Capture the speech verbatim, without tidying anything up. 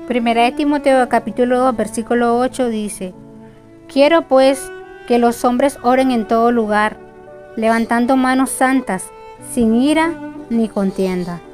Primera de Timoteo capítulo dos versículo ocho dice: Quiero pues que los hombres oren en todo lugar, levantando manos santas, sin ira ni contienda.